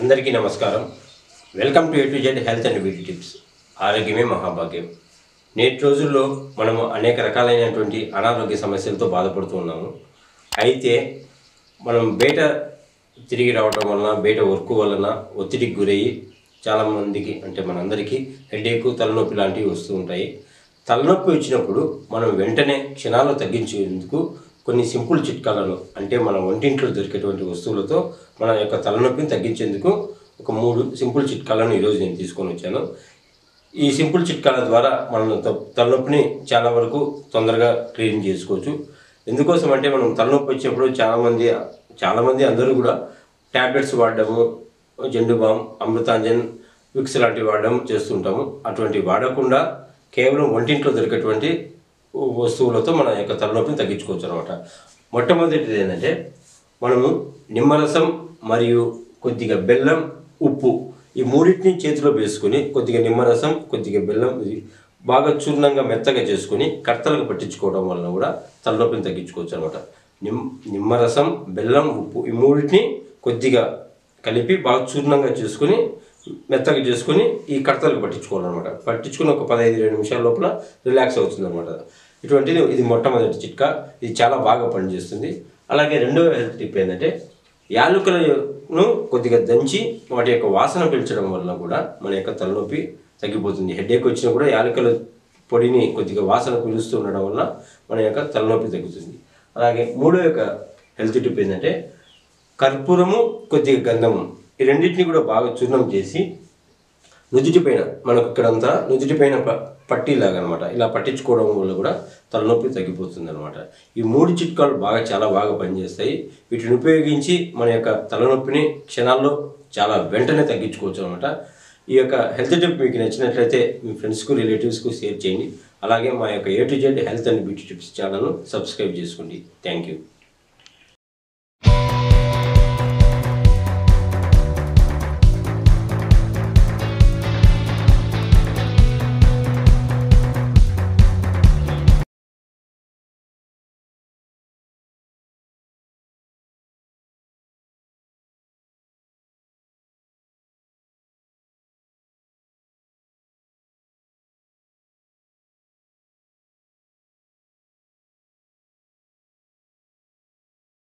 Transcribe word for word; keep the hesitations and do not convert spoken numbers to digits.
అందరికీ నమస్కారం. Welcome to A to Z health and beauty tips. ఆరోగ్యమే మహాభాగ్యం. నేటి రోజుల్లో మనము అనేక రకాలైనటువంటి అనారోగ్య సమస్యలతో బాధపడుతూ ఉన్నాము. అయితే మనం బయట తిరిగి రావడం వలన, బయట వర్క్ వలన ఒత్తిడికి గురయ్యి చాలామందికి అంటే మనందరికీ హెడేక్, తలనొప్పి లాంటివి వస్తూ ఉంటాయి. తలనొప్పి వచ్చినప్పుడు మనం వెంటనే క్షణాల్లో తగ్గించేందుకు కొన్ని సింపుల్ చిట్కాలను అంటే మన వంటింట్లో దొరికేటువంటి వస్తువులతో మన యొక్క తలనొప్పిని తగ్గించేందుకు ఒక మూడు సింపుల్ చిట్కాలను ఈరోజు నేను తీసుకొని వచ్చాను. ఈ సింపుల్ చిట్కాల ద్వారా మనం తలనొప్పిని చాలా వరకు తొందరగా క్లీన్ చేసుకోవచ్చు. ఎందుకోసం అంటే మనం తలనొప్పి వచ్చినప్పుడు చాలామంది చాలామంది అందరూ కూడా ట్యాబ్లెట్స్ వాడడము, జెండు బామ్, అమృతాంజన్, విక్స్ లాంటివి వాడడం చేస్తుంటాము. అటువంటి వాడకుండా కేవలం వంటింట్లో దొరికేటువంటి వస్తువులతో మన యొక్క తలనొప్పిని తగ్గించుకోవచ్చు అనమాట. మొట్టమొదటిది ఏంటంటే మనము నిమ్మరసం మరియు కొద్దిగా బెల్లం, ఉప్పు ఈ మూడింటిని చేతిలో వేసుకొని కొద్దిగా నిమ్మరసం, కొద్దిగా బెల్లం ఇది బాగా చూర్ణంగా మెత్తగా చేసుకొని కర్తలకు పట్టించుకోవడం వలన కూడా తలనొప్పిని తగ్గించుకోవచ్చు అనమాట. నిమ్ నిమ్మరసం, బెల్లం, ఉప్పు ఈ మూడింటిని కొద్దిగా కలిపి బాగా చూర్ణంగా చేసుకొని మెత్తగా చేసుకొని ఈ కర్తలకు పట్టించుకోవాలన్నమాట. పట్టించుకుని ఒక పదహైదు ఇరవై నిమిషాల లోపల రిలాక్స్ అవుతుంది అనమాట. ఇటువంటిది ఇది మొట్టమొదటి చిట్కా. ఇది చాలా బాగా పనిచేస్తుంది. అలాగే రెండవ హెల్త్ టిప్ ఏంటంటే యాలకులను కొద్దిగా దంచి వాటి యొక్క వాసన పీల్చడం వల్ల కూడా మన యొక్క తలనొప్పి తగ్గిపోతుంది. హెడేక్ వచ్చినా కూడా యాలకుల పొడిని కొద్దిగా వాసన పీలుస్తూ ఉండడం వల్ల మన యొక్క తలనొప్పి తగ్గుతుంది. అలాగే మూడో యొక్క హెల్త్ టిప్ ఏంటంటే కర్పూరము, కొద్దిగా గంధము ఈ రెండింటిని కూడా బాగా చూర్ణం చేసి నుదుటి పైన మనకు ఇక్కడంతా నుదుటి పైన ప పట్టీలాగా అనమాట ఇలా పట్టించుకోవడం వల్ల కూడా తలనొప్పి తగ్గిపోతుంది అనమాట. ఈ మూడు చిట్కాలు బాగా చాలా బాగా పనిచేస్తాయి. వీటిని ఉపయోగించి మన యొక్క తలనొప్పిని క్షణాల్లో చాలా వెంటనే తగ్గించుకోవచ్చు అనమాట. ఈ యొక్క హెల్త్ టిప్ మీకు నచ్చినట్లయితే మీ ఫ్రెండ్స్కు, రిలేటివ్స్కు షేర్ చేయండి. అలాగే మా యొక్క A to Z health and beauty tips ఛానల్ను సబ్స్క్రైబ్ చేసుకోండి. Thank you.